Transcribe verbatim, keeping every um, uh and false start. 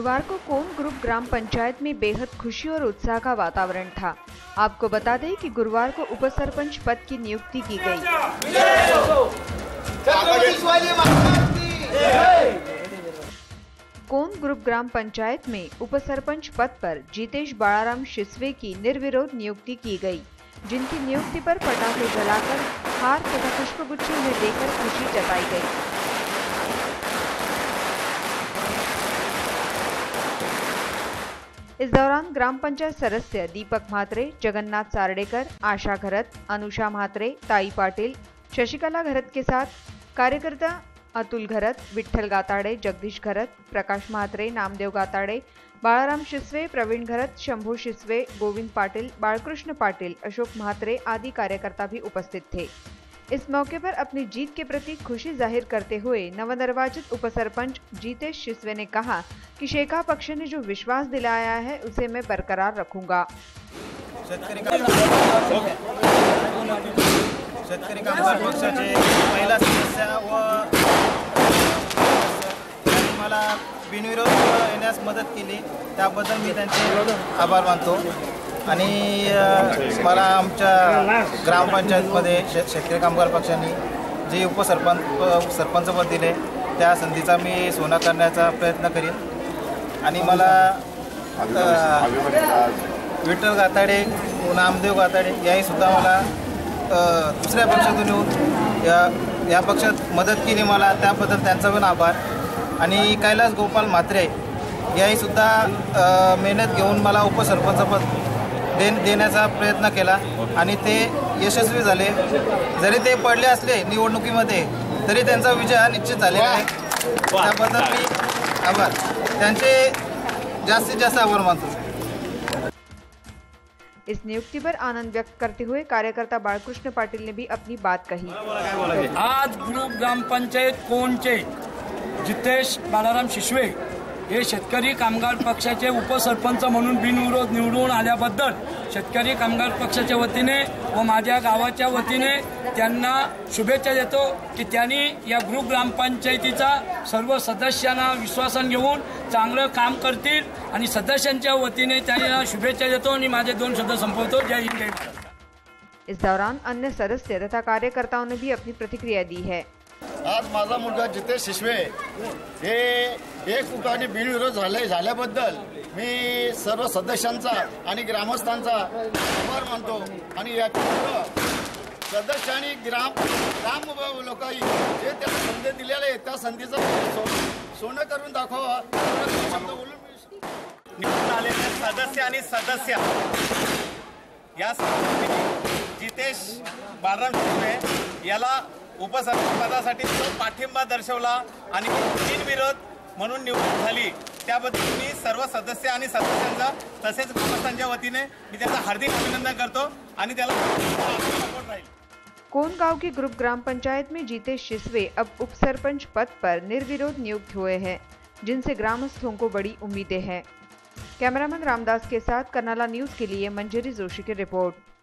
गुरुवार को कोन ग्रुप ग्राम पंचायत में बेहद खुशी और उत्साह का वातावरण था। आपको बता दें कि गुरुवार को उप सरपंच पद की नियुक्ति की गई। कोन ग्रुप ग्राम पंचायत में उप सरपंच पद पर जितेश बाळाराम शिसवे की निर्विरोध नियुक्ति की गई, जिनकी नियुक्ति पर पटाखे जलाकर हार तथा पुष्पगुच्छ में देकर खुशी जताई गई। इस दौरान ग्राम पंचायत सदस्य दीपक म्हात्रे, जगन्नाथ सार्डेकर, आशा घरत, अनुषा म्हात्रे, ताई पाटिल, शशिकला घरत के साथ कार्यकर्ता अतुल घरत, विठ्ठल गाताडे, जगदीश घरत, प्रकाश म्हात्रे, नामदेव गाताडे, बाळाराम शिसवे, प्रवीण घरत, शंभू शिसवे, गोविंद पाटिल, बाळकृष्ण पाटिल, अशोक म्हात्रे आदि कार्यकर्ता भी उपस्थित थे। इस मौके पर अपनी जीत के प्रति खुशी जाहिर करते हुए नवनिर्वाचित उपसरपंच जितेश शिसवे ने कहा कि शेका पक्ष ने जो विश्वास दिलाया है उसे मैं बरकरार रखूंगा। शेतकरी कामगार पक्षाचे महिला सदस्य व मला बिनविरोध येण्यास मदत केली त्याबद्दल मी त्यांचे आभार मानतो। आणि मला आमच्या ग्रामपंचायतमध्ये शेतकरी कामगार पक्षाने जे उपसरपंच सरपंच पद दिले त्या संधीचा मी सोना करण्याचा प्रयत्न करीन। आणि मला विठ्ठल गाताडे, नामदेव गाताडे याही सुद्धा मला दुसऱ्या पक्षातून येऊन या या पक्षात मदत केली मला, त्याबद्दल त्यांचा पण आभार। आणि कैलास गोपाल म्हात्रे याही सुद्धा मेहनत घेऊन मला उपसरपंच पद दे देण्याचा प्रयत्न केला आणि ते यशस्वी झाले। जरी ते पडले असले निवडणुकीमध्ये तरी त्यांचा विजय हा निश्चित झालेला आहे, त्याबद्दल मी आभार त्यांचे जास्तीत जास्त आभार मानतो। इस नियुक्ति पर आनंद व्यक्त करते हुए कार्यकर्ता बाळकृष्ण पाटिल ने भी अपनी बात कही। आज ग्रुप ग्राम पंचायत कोनचे जितेश बाळाराम शिसवे हे शेतकरी कामगार पक्षाचे उपसरपंच म्हणून बिनविरोध निवडून आल्याबद्दल शेतकरी कामगार पक्षाच्या वतीने व माझ्या गावाच्या वतीने त्यांना शुभेच्छा देतो की त्यांनी या ग्रुप ग्रामपंचायतीचा सर्व सदस्यांना विश्वासान घेऊन चांगलं काम करतील आणि सदस्यांच्या वतीने त्यांना शुभेच्छा देतो आणि माझे दोन शब्द संपवतो। जय हिंद जय महाराष्ट्र। इस दौरान अन्य सदस्य तथा कार्यकर्ताओं ने भी अपनी प्रतिक्रिया दी है। आज माझा मुलगा जितेश शिसवे हे एक फुटाने बिनविरोध झाले झाल्याबद्दल मी सर्व सदस्यांचा आणि ग्रामस्थांचा आभार मानतो। आणि या सदस्य आणि ग्राम ग्राम लोकांनी जे त्याला संधी दिलेले त्या संधीचं सोनं करून दाखवा। निवडून आलेले सदस्य आणि सदस्य या जितेश बाळाराम शिसवे याला उपसरपंच पदासाठी पाठिंबा दर्शवला आणि बिनविरोध म्हणून निवडणूक झाली, त्याबद्दल मी सर्व सदस्य आणि सदस्यांचा तसेच ग्रामस्थांच्या वतीने मी त्याचं हार्दिक अभिनंदन करतो आणि त्याला सपोर्ट राहील। कोन गांव की ग्रुप ग्राम पंचायत में जितेश शिसवे अब उपसरपंच पद पर निर्विरोध नियुक्त हुए हैं, जिनसे ग्रामस्थों को बड़ी उम्मीदें हैं। कैमरामैन रामदास के साथ कर्नाला न्यूज के लिए मंजरी जोशी की रिपोर्ट।